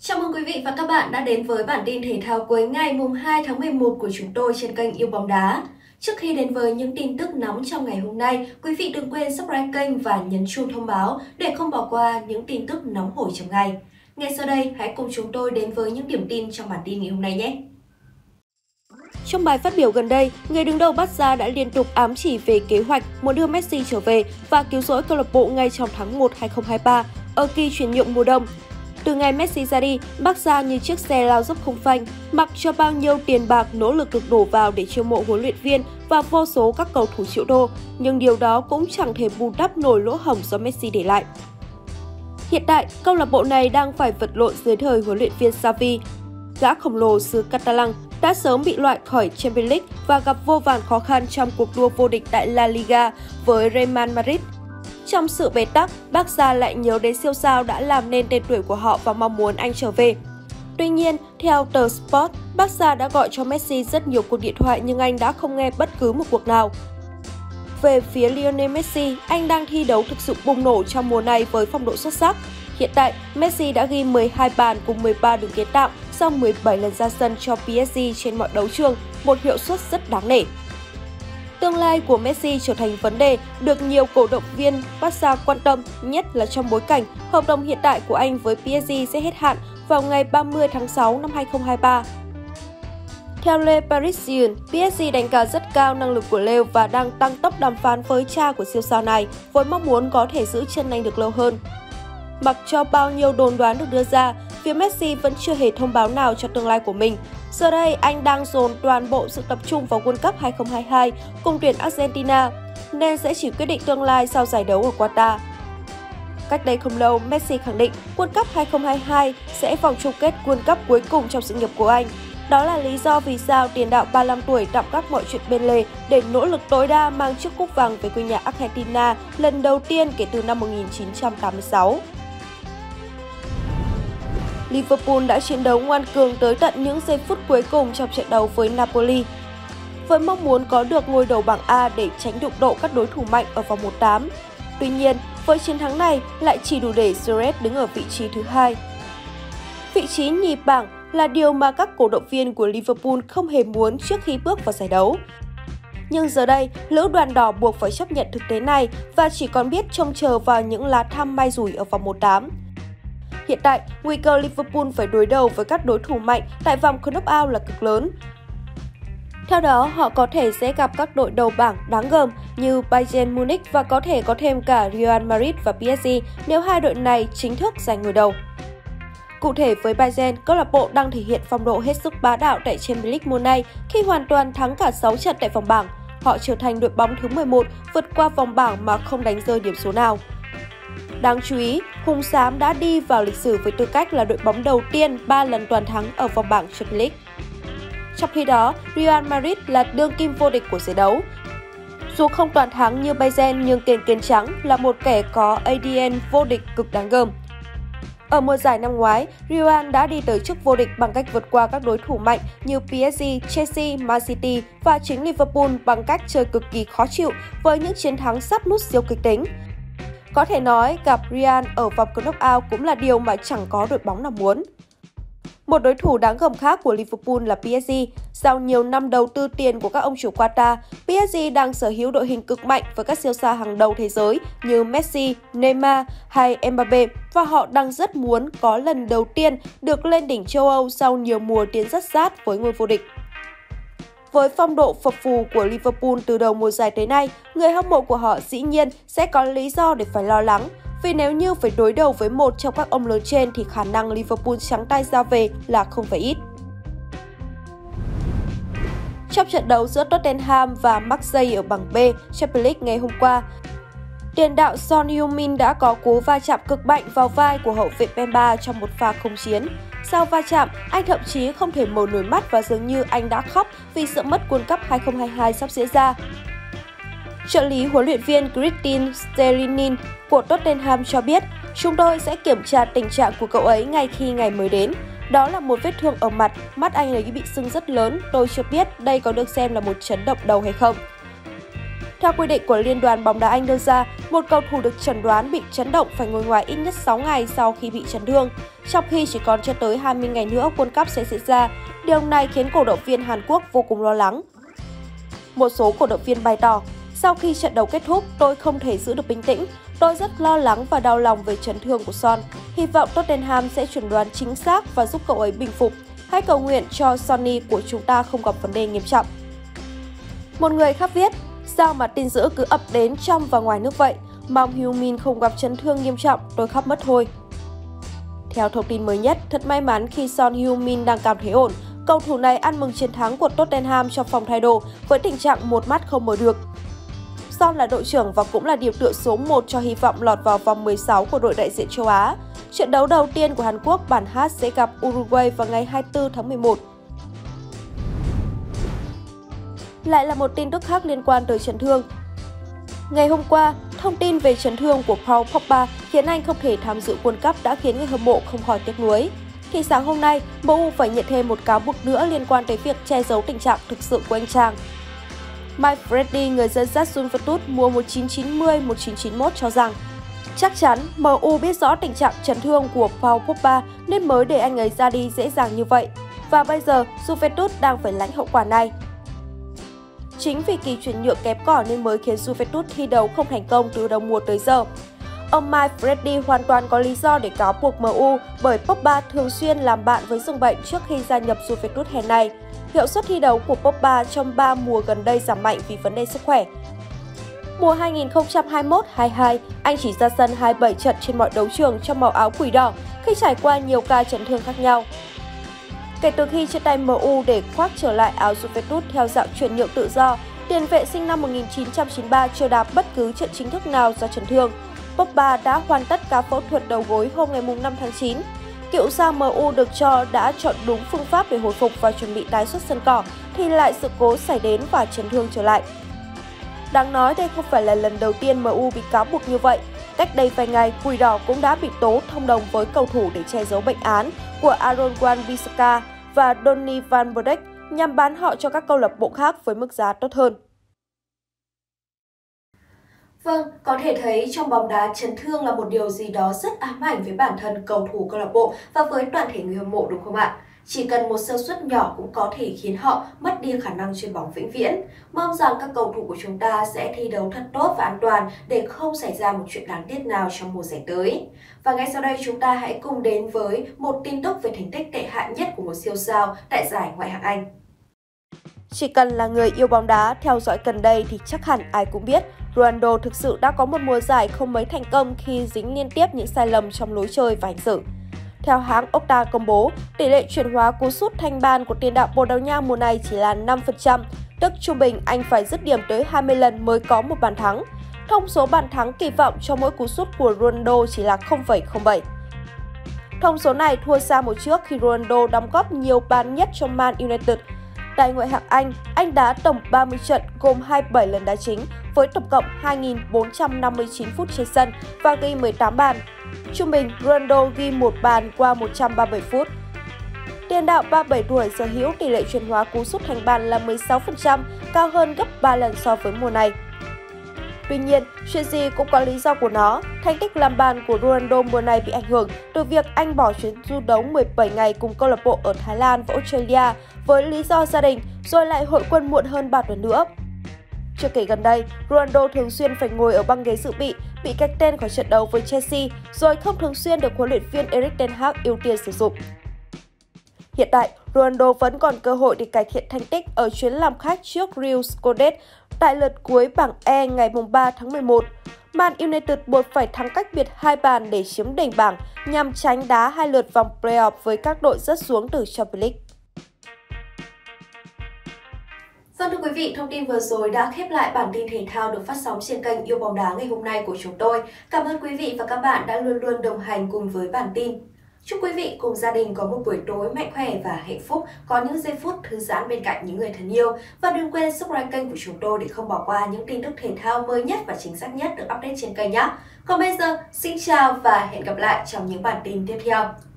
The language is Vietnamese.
Chào mừng quý vị và các bạn đã đến với bản tin thể thao cuối ngày mùng 2 tháng 11 của chúng tôi trên kênh Yêu Bóng Đá. Trước khi đến với những tin tức nóng trong ngày hôm nay, quý vị đừng quên subscribe kênh và nhấn chuông thông báo để không bỏ qua những tin tức nóng hổi trong ngày. Ngay sau đây, hãy cùng chúng tôi đến với những điểm tin trong bản tin ngày hôm nay nhé. Trong bài phát biểu gần đây, người đứng đầu Barca đã liên tục ám chỉ về kế hoạch muốn đưa Messi trở về và cứu rỗi câu lạc bộ ngay trong tháng 1 2023 ở kỳ chuyển nhượng mùa đông. Từ ngày Messi ra đi, Barca như chiếc xe lao dốc không phanh, mặc cho bao nhiêu tiền bạc nỗ lực được đổ vào để chiêu mộ huấn luyện viên và vô số các cầu thủ triệu đô, nhưng điều đó cũng chẳng thể bù đắp nổi lỗ hổng do Messi để lại. Hiện tại, câu lạc bộ này đang phải vật lộn dưới thời huấn luyện viên Xavi. Gã khổng lồ xứ Catalan đã sớm bị loại khỏi Champions League và gặp vô vàn khó khăn trong cuộc đua vô địch tại La Liga với Real Madrid. Trong sự bế tắc, Barca lại nhớ đến siêu sao đã làm nên tên tuổi của họ và mong muốn anh trở về. Tuy nhiên, theo tờ Sport, Barca đã gọi cho Messi rất nhiều cuộc điện thoại nhưng anh đã không nghe bất cứ một cuộc nào. Về phía Lionel Messi, anh đang thi đấu thực sự bùng nổ trong mùa này với phong độ xuất sắc. Hiện tại, Messi đã ghi 12 bàn cùng 13 đường kiến tạo sau 17 lần ra sân cho PSG trên mọi đấu trường, một hiệu suất rất đáng nể. Tương lai của Messi trở thành vấn đề được nhiều cổ động viên Barca quan tâm, nhất là trong bối cảnh hợp đồng hiện tại của anh với PSG sẽ hết hạn vào ngày 30 tháng 6 năm 2023. Theo Le Parisien, PSG đánh giá rất cao năng lực của Leo và đang tăng tốc đàm phán với cha của siêu sao này với mong muốn có thể giữ chân anh được lâu hơn. Mặc cho bao nhiêu đồn đoán được đưa ra, phía Messi vẫn chưa hề thông báo nào cho tương lai của mình. Giờ đây, anh đang dồn toàn bộ sự tập trung vào World Cup 2022 cùng tuyển Argentina, nên sẽ chỉ quyết định tương lai sau giải đấu ở Qatar. Cách đây không lâu, Messi khẳng định World Cup 2022 sẽ vòng chung kết World Cup cuối cùng trong sự nghiệp của anh. Đó là lý do vì sao tiền đạo 35 tuổi tạm gác mọi chuyện bên lề để nỗ lực tối đa mang chiếc cúp vàng về quê nhà Argentina lần đầu tiên kể từ năm 1986. Liverpool đã chiến đấu ngoan cường tới tận những giây phút cuối cùng trong trận đấu với Napoli. Với mong muốn có được ngôi đầu bảng A để tránh đụng độ các đối thủ mạnh ở vòng 1/8. Tuy nhiên, với chiến thắng này lại chỉ đủ để Suarez đứng ở vị trí thứ 2. Vị trí nhì bảng là điều mà các cổ động viên của Liverpool không hề muốn trước khi bước vào giải đấu. Nhưng giờ đây, lữ đoàn đỏ buộc phải chấp nhận thực tế này và chỉ còn biết trông chờ vào những lá thăm may rủi ở vòng 1/8. Hiện tại, nguy cơ Liverpool phải đối đầu với các đối thủ mạnh tại vòng knock-out là cực lớn. Theo đó, họ có thể sẽ gặp các đội đầu bảng đáng gờm như Bayern Munich và có thể có thêm cả Real Madrid và PSG nếu hai đội này chính thức giành ngôi đầu. Cụ thể với Bayern, câu lạc bộ đang thể hiện phong độ hết sức bá đạo tại Champions League mùa này khi hoàn toàn thắng cả 6 trận tại vòng bảng. Họ trở thành đội bóng thứ 11 vượt qua vòng bảng mà không đánh rơi điểm số nào. Đáng chú ý, Hùng Xám đã đi vào lịch sử với tư cách là đội bóng đầu tiên 3 lần toàn thắng ở vòng bảng Champions League. Trong khi đó, Real Madrid là đương kim vô địch của giải đấu. Dù không toàn thắng như Bayern nhưng tiền kiến trắng là một kẻ có ADN vô địch cực đáng gờm. Ở mùa giải năm ngoái, Real đã đi tới chức vô địch bằng cách vượt qua các đối thủ mạnh như PSG, Chelsea, Man City và chính Liverpool bằng cách chơi cực kỳ khó chịu với những chiến thắng sát nút siêu kịch tính. Có thể nói, gặp Real ở vòng knock-out cũng là điều mà chẳng có đội bóng nào muốn. Một đối thủ đáng gờm khác của Liverpool là PSG. Sau nhiều năm đầu tư tiền của các ông chủ Qatar, PSG đang sở hữu đội hình cực mạnh với các siêu sao hàng đầu thế giới như Messi, Neymar hay Mbappe và họ đang rất muốn có lần đầu tiên được lên đỉnh châu Âu sau nhiều mùa tiến rất sát với ngôi vô địch. Với phong độ phập phù của Liverpool từ đầu mùa giải tới nay, người hâm mộ của họ dĩ nhiên sẽ có lý do để phải lo lắng. Vì nếu như phải đối đầu với một trong các ông lớn trên thì khả năng Liverpool trắng tay ra về là không phải ít. Trong trận đấu giữa Tottenham và Marseille ở bảng B Champions League ngày hôm qua, tiền đạo Son Heung-min đã có cú va chạm cực mạnh vào vai của hậu vệ Pemba trong một pha không chiến. Sau va chạm, anh thậm chí không thể mở nổi mắt và dường như anh đã khóc vì sợ mất World Cup 2022 sắp diễn ra. Trợ lý huấn luyện viên Christian Sterlinin của Tottenham cho biết, chúng tôi sẽ kiểm tra tình trạng của cậu ấy ngay khi ngày mới đến. Đó là một vết thương ở mặt, mắt anh ấy bị sưng rất lớn, tôi chưa biết đây có được xem là một chấn động đầu hay không. Theo quy định của Liên đoàn bóng đá Anh đưa ra, một cầu thủ được chẩn đoán bị chấn động phải ngồi ngoài ít nhất 6 ngày sau khi bị chấn thương, trong khi chỉ còn chưa tới 20 ngày nữa World Cup sẽ diễn ra. Điều này khiến cổ động viên Hàn Quốc vô cùng lo lắng. Một số cổ động viên bày tỏ, sau khi trận đấu kết thúc, tôi không thể giữ được bình tĩnh. Tôi rất lo lắng và đau lòng về chấn thương của Son. Hy vọng Tottenham sẽ chẩn đoán chính xác và giúp cậu ấy bình phục. Hãy cầu nguyện cho Sonny của chúng ta không gặp vấn đề nghiêm trọng. Một người khác viết, sao mà tin dữ cứ ập đến trong và ngoài nước vậy? Mong Heung-min không gặp chấn thương nghiêm trọng, tôi khóc mất thôi. Theo thông tin mới nhất, thật may mắn khi Son Heung-min đang cảm thấy ổn. Cầu thủ này ăn mừng chiến thắng của Tottenham trong phòng thay đồ với tình trạng một mắt không mở được. Son là đội trưởng và cũng là điểm tựa số 1 cho hy vọng lọt vào vòng 16 của đội đại diện châu Á. Trận đấu đầu tiên của Hàn Quốc bảng H sẽ gặp Uruguay vào ngày 24 tháng 11. Lại là một tin tức khác liên quan tới chấn thương. Ngày hôm qua, thông tin về chấn thương của Paul Pogba khiến anh không thể tham dự World Cup đã khiến người hâm mộ không khỏi tiếc nuối. Thì sáng hôm nay, MU phải nhận thêm một cáo buộc nữa liên quan tới việc che giấu tình trạng thực sự của anh chàng. Mike Freddy, người dân dắt Juventus mùa 1990-1991 cho rằng chắc chắn MU biết rõ tình trạng chấn thương của Paul Pogba nên mới để anh ấy ra đi dễ dàng như vậy. Và bây giờ, Juventus đang phải lãnh hậu quả này. Chính vì kỳ chuyển nhượng kém cỏi nên mới khiến Juventus thi đấu không thành công từ đầu mùa tới giờ. Ông Mike Freddy hoàn toàn có lý do để cáo buộc MU bởi Pogba thường xuyên làm bạn với giường bệnh trước khi gia nhập Juventus hè này. Hiệu suất thi đấu của Pogba trong 3 mùa gần đây giảm mạnh vì vấn đề sức khỏe. Mùa 2021-22, anh chỉ ra sân 27 trận trên mọi đấu trường trong màu áo quỷ đỏ khi trải qua nhiều ca chấn thương khác nhau. Kể từ khi chia tay MU để khoác trở lại áo Juventus theo dạng chuyển nhượng tự do, tiền vệ sinh năm 1993 chưa đá bất cứ trận chính thức nào do chấn thương. Pogba đã hoàn tất ca phẫu thuật đầu gối hôm ngày 5 tháng 9. Cựu sao MU được cho đã chọn đúng phương pháp để hồi phục và chuẩn bị tái xuất sân cỏ thì lại sự cố xảy đến và chấn thương trở lại. Đáng nói đây không phải là lần đầu tiên MU bị cáo buộc như vậy. Cách đây vài ngày, Quỷ Đỏ cũng đã bị tố thông đồng với cầu thủ để che giấu bệnh án của Aaron Wan-Bissaka và Donny van Beek nhằm bán họ cho các câu lạc bộ khác với mức giá tốt hơn. Vâng, có thể thấy trong bóng đá chấn thương là một điều gì đó rất ám ảnh với bản thân cầu thủ câu lạc bộ và với toàn thể người hâm mộ đúng không ạ? Chỉ cần một sơ suất nhỏ cũng có thể khiến họ mất đi khả năng chơi bóng vĩnh viễn. Mong rằng các cầu thủ của chúng ta sẽ thi đấu thật tốt và an toàn để không xảy ra một chuyện đáng tiếc nào trong mùa giải tới. Và ngay sau đây chúng ta hãy cùng đến với một tin tức về thành tích tệ hại nhất của một siêu sao tại giải Ngoại hạng Anh. Chỉ cần là người yêu bóng đá theo dõi gần đây thì chắc hẳn ai cũng biết Ronaldo thực sự đã có một mùa giải không mấy thành công khi dính liên tiếp những sai lầm trong lối chơi và hành xử. Theo hãng Opta công bố, tỷ lệ chuyển hóa cú sút thanh bàn của tiền đạo Bồ Đào Nha mùa này chỉ là 5%, tức trung bình anh phải dứt điểm tới 20 lần mới có một bàn thắng. Thông số bàn thắng kỳ vọng cho mỗi cú sút của Ronaldo chỉ là 0,07. Thông số này thua xa một trước khi Ronaldo đóng góp nhiều bàn nhất cho Man United. Tại Ngoại hạng Anh đá tổng 30 trận gồm 27 lần đá chính với tổng cộng 2.459 phút trên sân và ghi 18 bàn. Trung bình, Ronaldo ghi 1 bàn qua 137 phút. Tiền đạo 37 tuổi sở hữu tỷ lệ chuyển hóa cú sút thành bàn là 16%, cao hơn gấp 3 lần so với mùa này. Tuy nhiên, chuyện gì cũng có lý do của nó. Thành tích làm bàn của Ronaldo mùa này bị ảnh hưởng từ việc anh bỏ chuyến du đấu 17 ngày cùng câu lạc bộ ở Thái Lan và Australia với lý do gia đình, rồi lại hội quân muộn hơn 3 tuần nữa. Chưa kể gần đây, Ronaldo thường xuyên phải ngồi ở băng ghế dự bị cách tên khỏi trận đấu với Chelsea, rồi không thường xuyên được huấn luyện viên Erik ten Hag ưu tiên sử dụng. Hiện tại, Ronaldo vẫn còn cơ hội để cải thiện thành tích ở chuyến làm khách trước Real Sociedad tại lượt cuối bảng E ngày 3 tháng 11. Man United buộc phải thắng cách biệt 2 bàn để chiếm đỉnh bảng nhằm tránh đá 2 lượt vòng playoff với các đội rớt xuống từ Champions League. Vâng thưa quý vị, thông tin vừa rồi đã khép lại bản tin thể thao được phát sóng trên kênh Yêu Bóng Đá ngày hôm nay của chúng tôi. Cảm ơn quý vị và các bạn đã luôn luôn đồng hành cùng với bản tin. Chúc quý vị cùng gia đình có một buổi tối mạnh khỏe và hạnh phúc, có những giây phút thư giãn bên cạnh những người thân yêu. Và đừng quên subscribe kênh của chúng tôi để không bỏ qua những tin tức thể thao mới nhất và chính xác nhất được update trên kênh nhé. Còn bây giờ, xin chào và hẹn gặp lại trong những bản tin tiếp theo.